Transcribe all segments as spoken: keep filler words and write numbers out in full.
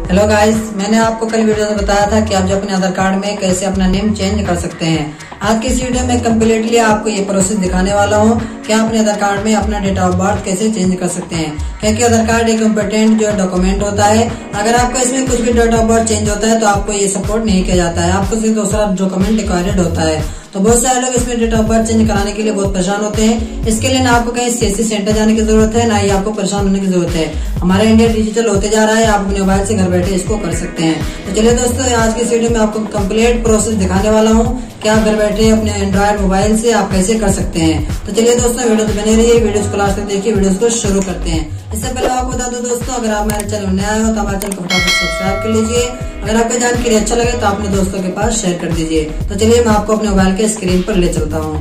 Hello guys, मैंने आपको कल वीडियो में बताया था कि आप जो अपने आधार कार्ड में कैसे अपना नेम चेंज कर सकते हैं। आज की इस वीडियो में कम्प्लीटली आपको ये प्रोसेस दिखाने वाला हूँ कि आप अपने आधार कार्ड में अपना डेट ऑफ बर्थ कैसे चेंज कर सकते हैं, क्योंकि आधार कार्ड एक इम्पोर्टेंट जो डॉक्यूमेंट होता है। अगर आपका इसमें कुछ भी डेट ऑफ बर्थ चेंज होता है तो आपको ये सपोर्ट नहीं किया जाता है, आपको सिर्फ दूसरा डॉक्यूमेंट रिक्वायर्ड होता है। तो बहुत सारे लोग इसमें डेट ऑफ बर्थ चेंज कराने के लिए बहुत परेशान होते हैं। इसके लिए ना आपको कहीं सीएससी सेंटर जाने की जरूरत है, ना ही आपको परेशान होने की जरूरत है। हमारा इंडिया डिजिटल होते जा रहा है, आप अपने मोबाइल से घर बैठे इसको कर सकते हैं। तो चलिए दोस्तों, आज की इस वीडियो में आपको कंप्लीट प्रोसेस दिखाने वाला हूँ कि आप घर बैठे अपने एंड्रॉइड मोबाइल से आप कैसे कर सकते हैं। तो चलिए दोस्तों, वीडियो तो बने रहिए, वीडियो को लास्ट तक देखिए। वीडियो को शुरू करते हैं। इससे पहले आपको बता दूं दोस्तों, अगर आप मेरे चैनल में नए हो तो हमारे चैनल को फटाफट सब्सक्राइब कर लीजिए। अगर आपको जानकारी अच्छा लगे तो अपने दोस्तों के पास शेयर कर दीजिए। तो चलिए मैं आपको अपने मोबाइल के स्क्रीन पर ले चलता हूँ।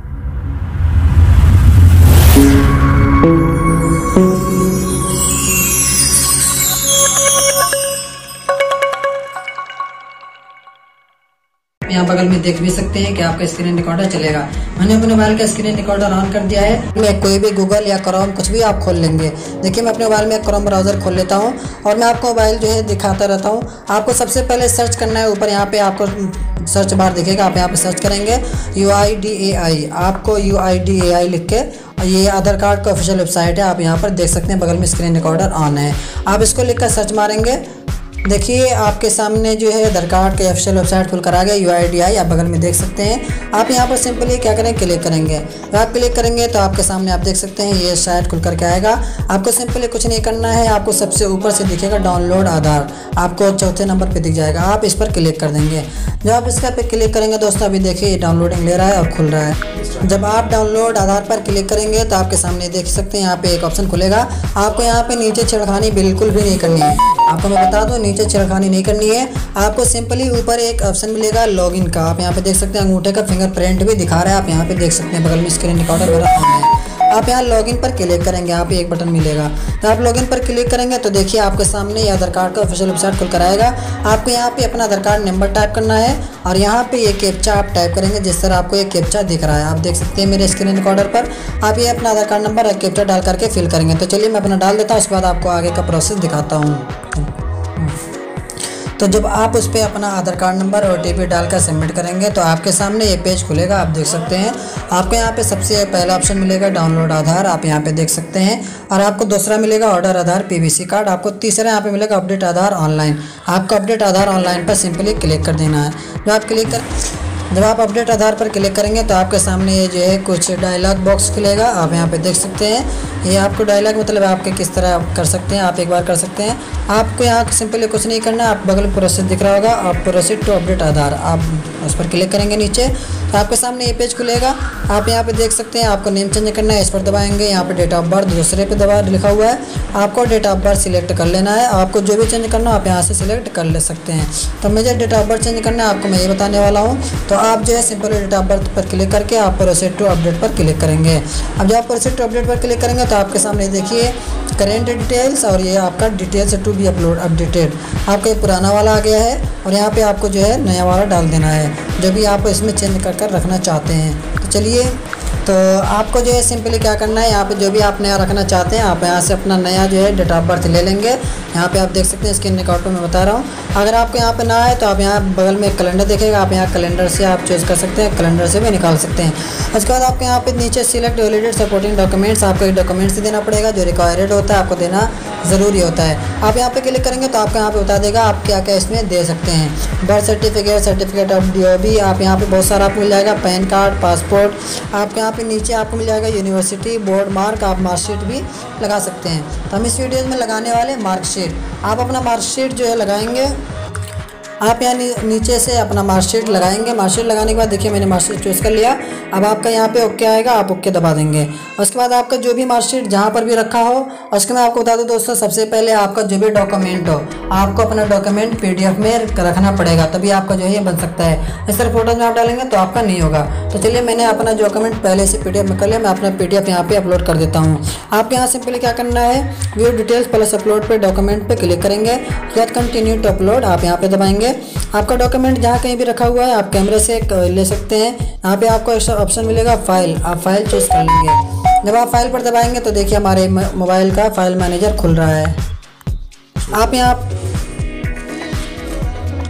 यहाँ बगल में देख भी सकते हैं कि आपका स्क्रीन रिकॉर्डर चलेगा। मैंने अपने मोबाइल का स्क्रीन रिकॉर्डर ऑन कर दिया है। मैं कोई भी गूगल या क्रोम कुछ भी आप खोल लेंगे। देखिए, मैं अपने मोबाइल में क्रोम ब्राउजर खोल लेता हूँ और मैं आपको मोबाइल जो है दिखाता रहता हूँ। आपको सबसे पहले सर्च करना है, ऊपर यहाँ पे आपको सर्च बार दिखेगा, आप यहाँ पे सर्च करेंगे यू आई डी ए आई। आपको यू आई डी ए आई लिख के, ये आधार कार्ड का ऑफिशियल वेबसाइट है, आप यहाँ पर देख सकते हैं बगल में स्क्रीन रिकॉर्डर ऑन है। आप इसको लिख कर सर्च मारेंगे। देखिए, आपके सामने जो है आधार कार्ड के ऑफिशियल वेबसाइट खुल कर आ गया, यू आई डी आई आप बगल में देख सकते हैं। आप यहाँ पर सिंपली क्या करें, क्लिक करेंगे। जब आप क्लिक करेंगे तो आपके सामने आप देख सकते हैं ये साइट खुल करके आएगा। आपको सिंपली कुछ नहीं करना है, आपको सबसे ऊपर से दिखेगा डाउनलोड आधार, आपको चौथे नंबर पे दिख जाएगा। आप इस पर क्लिक कर देंगे। जब आप इसका पे क्लिक करेंगे दोस्तों, अभी देखिए डाउनलोडिंग ले रहा है और खुल रहा है। जब आप डाउनलोड आधार पर क्लिक करेंगे तो आपके सामने देख सकते हैं यहाँ पे एक ऑप्शन खुलेगा। आपको यहाँ पे नीचे छेड़खानी बिल्कुल भी नहीं करनी है। आपको मैं बता दूं, नीचे छेड़खानी नहीं करनी है। आपको सिंपली ऊपर एक ऑप्शन मिलेगा लॉगिन का, आप यहाँ पे देख सकते हैं अंगूठे का फिंगरप्रिंट भी दिखा रहा है। आप यहाँ पे देख सकते हैं बगल में स्क्रीन रिकॉर्डर मेरा ऑन है। आप यहाँ लॉगिन पर क्लिक करेंगे, आप एक बटन मिलेगा। तो आप लॉगिन पर क्लिक करेंगे तो देखिए आपके सामने ये आधार कार्ड का ऑफिशियल वेबसाइट खुल कर आएगा। आपको यहाँ पे अपना आधार कार्ड नंबर टाइप करना है और यहाँ पे ये कैप्चा आप टाइप करेंगे, जिस तरह आपको ये कैप्चा दिख रहा है। आप देख सकते हैं मेरे स्क्रीन रिकॉर्डर पर। आप ये अपना आधार कार्ड नंबर और कैप्चा डाल करके फिल करेंगे। तो चलिए मैं अपना डाल देता हूँ, उसके बाद आपको आगे का प्रोसेस दिखाता हूँ। तो जब आप उस पर अपना आधार कार्ड नंबर और ओ टी पी डालकर सबमिट करेंगे तो आपके सामने ये पेज खुलेगा। आप देख सकते हैं आपको यहाँ पे सबसे पहला ऑप्शन मिलेगा डाउनलोड आधार, आप यहाँ पे देख सकते हैं। और आपको दूसरा मिलेगा order Aadhaar P V C card. आपको तीसरा यहाँ पे मिलेगा अपडेट आधार ऑनलाइन। आपको अपडेट आधार ऑनलाइन पर सिंपली क्लिक कर देना है। जब आप क्लिक कर जब आप अपडेट आधार पर क्लिक करेंगे तो आपके सामने ये जो है कुछ डायलॉग बॉक्स खुलेगा। आप यहाँ पे देख सकते हैं ये आपको डायलॉग मतलब आपके किस तरह आप कर सकते हैं, आप एक बार कर सकते हैं। आपको यहाँ सिंपली कुछ नहीं करना है। आप बगल में प्रोसेस दिख रहा होगा, आप प्रोसेस टू अपडेट आधार, आप उस पर क्लिक करेंगे नीचे तो आपके सामने ये पेज खुलेगा। आप यहाँ पे देख सकते हैं आपको नेम चेंज करना है, इस पर दबाएंगे। यहाँ पे डेट ऑफ बर्थ दूसरे पे दबा लिखा हुआ है, आपको डेट ऑफ बर्थ सिलेक्ट कर लेना है। आपको जो भी चेंज करना हो आप यहाँ से सिलेक्ट कर ले सकते हैं। तो मुझे डेट ऑफ बर्थ चेंज करना है, आपको मैं ये बताने वाला हूँ। तो आप जो है सिंपल डेट ऑफ बर्थ पर क्लिक करके आप प्रोसेस टू अपडेट पर क्लिक करेंगे। अब जब आप प्रोसेस टू अपडेट पर क्लिक करेंगे तो आपके सामने देखिए करेंट डिटेल्स और ये आपका details to be upload updated, आपका ये पुराना वाला आ गया है और यहाँ पे आपको जो है नया वाला डाल देना है, जो भी आप इसमें चेंज कर कर रखना चाहते हैं। तो चलिए, तो आपको जो है सिंपली क्या करना है, यहाँ पे जो भी आप नया रखना चाहते हैं आप यहाँ से अपना नया जो है डेट ऑफ बर्थ ले लेंगे। यहाँ पे आप देख सकते हैं स्क्रीन रिकॉर्ड पे मैं बता रहा हूँ। अगर आपको यहाँ पे ना आए तो आप यहाँ बगल में कैलेंडर देखेगा, आप यहाँ कैलेंडर से आप चूज़ कर सकते हैं, कैलेंडर से भी निकाल सकते हैं। उसके बाद आपको यहाँ पे नीचे सिलेक्ट वैलिडेट सपोर्टिंग डॉक्यूमेंट्स, आपको एक डॉक्यूमेंट्स देना पड़ेगा जो रिक्वायर्ड होता है, आपको देना ज़रूरी होता है। आप यहाँ पे क्लिक करेंगे तो आपको यहाँ पे बता देगा आप क्या क्या इसमें दे सकते हैं। Birth certificate, certificate of D O B, आप यहाँ पे बहुत सारा आपको मिल जाएगा। पैन कार्ड, पासपोर्ट, आपके यहाँ पे नीचे आपको मिल जाएगा यूनिवर्सिटी बोर्ड मार्क, आप मार्कशीट भी लगा सकते हैं। तो हम इस वीडियो में लगाने वाले मार्कशीट, आप अपना मार्कशीट जो है लगाएंगे। आप यहाँ नीचे से अपना मार्कशीट लगाएंगे। मार्कशीट लगाने के बाद देखिए मैंने मार्कशीट चूज़ कर लिया। अब आपका यहाँ पे ओके आएगा, आप ओके दबा देंगे। उसके बाद आपका जो भी मार्कशीट जहाँ पर भी रखा हो, उसके मैं आपको बता दूँ दोस्तों, सबसे पहले आपका जो भी डॉक्यूमेंट हो आपको अपना डॉक्यूमेंट पीडीएफ में रखना पड़ेगा, तभी आपका जो है ये बन सकता है। इस तरह फोटोज में आप डालेंगे तो आपका नहीं होगा। तो चलिए मैंने अपना डॉक्यूमेंट पहले से पीडीएफ में कर लिया, मैं अपना पीडीएफ यहाँ पे अपलोड कर देता हूँ। आपके यहाँ सिंपली क्या करना है, व्यू डिटेल्स प्लस अपलोड पे डॉक्यूमेंट पे क्लिक करेंगे। उसके बाद कंटिन्यू टू अपलोड आप यहाँ पे दबाएंगे। आपका डॉक्यूमेंट जहाँ कहीं भी रखा हुआ है आप कैमरे से ले सकते हैं। यहाँ पे आपको ऑप्शन मिलेगा फाइल, आप फाइल चूज कर लेंगे। जब आप फाइल पर दबाएंगे तो देखिए हमारे मोबाइल का फाइल मैनेजर खुल रहा है। आप यहाँ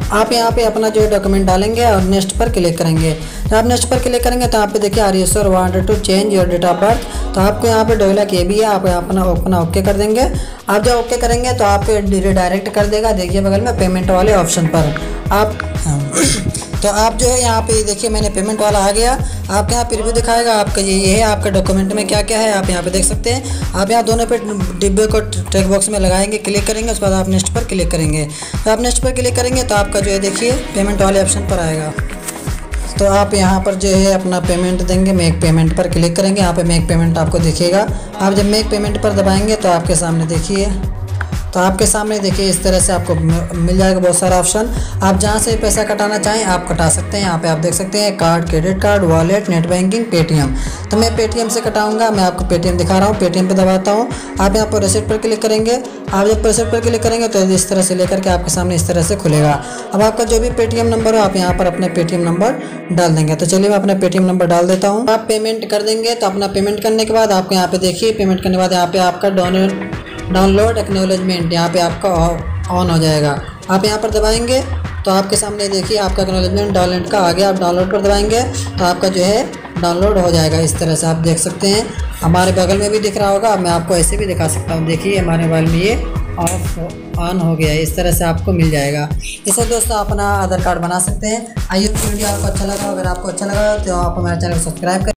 आप यहाँ पे अपना जो है डॉक्यूमेंट डालेंगे और नेक्स्ट पर क्लिक करेंगे। जब आप नेक्स्ट पर क्लिक करेंगे तो यहाँ पे देखिए are you sure wanted to change your date of birth, तो आपको यहाँ पे दो लाख ये भी है, आप अपना अपना ओके कर देंगे। आप जब ओके करेंगे तो आप डायरेक्ट कर देगा, देखिए बगल में पेमेंट वाले ऑप्शन पर आप तो आप जो है यहाँ पे देखिए मैंने पेमेंट वाला आ गया। आप यहाँ प्रीव्यू दिखाएगा आपका ये ये है, आपका डॉक्यूमेंट में क्या क्या है आप यहाँ पे देख सकते हैं। आप यहाँ दोनों पे डिब्बे को टेक बॉक्स में लगाएंगे, क्लिक करेंगे, उसके बाद आप नेक्स्ट पर क्लिक करेंगे। तो आप नेक्स्ट पर क्लिक करेंगे तो आपका जो है देखिए पेमेंट वाले ऑप्शन पर आएगा। तो आप यहाँ पर जो है अपना पेमेंट देंगे, मेक पेमेंट पर क्लिक करेंगे, यहाँ पे मेक पेमेंट आपको दिखेगा। आप जब मेक पेमेंट पर दबाएंगे तो आपके सामने देखिए तो आपके सामने देखिए इस तरह से आपको मिल जाएगा बहुत सारा ऑप्शन। आप जहाँ से पैसा कटाना चाहें आप कटा सकते हैं। यहाँ पे आप देख सकते हैं card, credit card, wallet, net banking, Paytm. तो मैं पेटीएम से कटाऊंगा, मैं आपको पेटीएम दिखा रहा हूँ। पेटीएम पे दबाता हूँ, आप यहाँ पर रिसिप्ट पर क्लिक करेंगे। आप जब रिसिप्ट पर क्लिक करेंगे तो इस तरह से लेकर के आपके सामने इस तरह से खुलेगा। अब आपका जो भी पेटीएम नंबर हो आप यहाँ पर अपने पेटीएम नंबर डाल देंगे। तो चलिए मैं अपना पेटीएम नंबर डाल देता हूँ। आप पेमेंट कर देंगे तो अपना पेमेंट करने के बाद आपको यहाँ पे देखिए पेमेंट करने के बाद यहाँ पे आपका डाउनलोड डाउनलोड एक्नॉलेजमेंट यहाँ पे आपका ऑन हो जाएगा। आप यहाँ पर दबाएंगे तो आपके सामने देखिए आपका एक्नॉलेजमेंट डाउनलोड का आ गया। आप डाउनलोड पर दबाएंगे तो आपका जो है डाउनलोड हो जाएगा। इस तरह से आप देख सकते हैं, हमारे बगल में भी दिख रहा होगा। मैं आपको ऐसे भी दिखा सकता हूँ, देखिए हमारे मोबाइल में ये ऑफ ऑन हो गया है। इस तरह से आपको मिल जाएगा। इससे दोस्तों अपना आधार कार्ड बना सकते हैं। आइए वीडियो आपको अच्छा लगा, अगर आपको अच्छा लगा तो आप हमारे चैनल को सब्सक्राइब करें।